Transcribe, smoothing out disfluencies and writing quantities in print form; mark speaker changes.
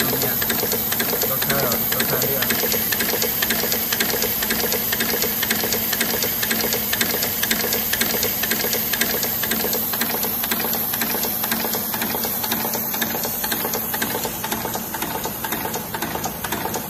Speaker 1: เนี่ยรถค่าเรือ